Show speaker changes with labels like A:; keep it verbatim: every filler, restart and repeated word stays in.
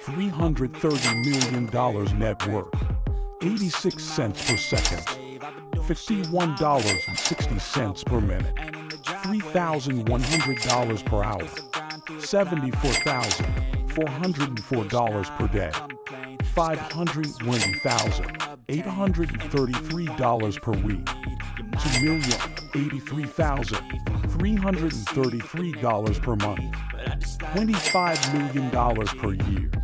A: three hundred thirty million dollars net worth, eighty-six cents per second, fifty-one dollars and sixty cents per minute, three thousand one hundred dollars per hour, seventy-four thousand four hundred four dollars per day, five hundred twenty thousand eight hundred thirty-three dollars per week, two million eighty-three thousand three hundred thirty-three dollars per month, twenty-five million dollars per year.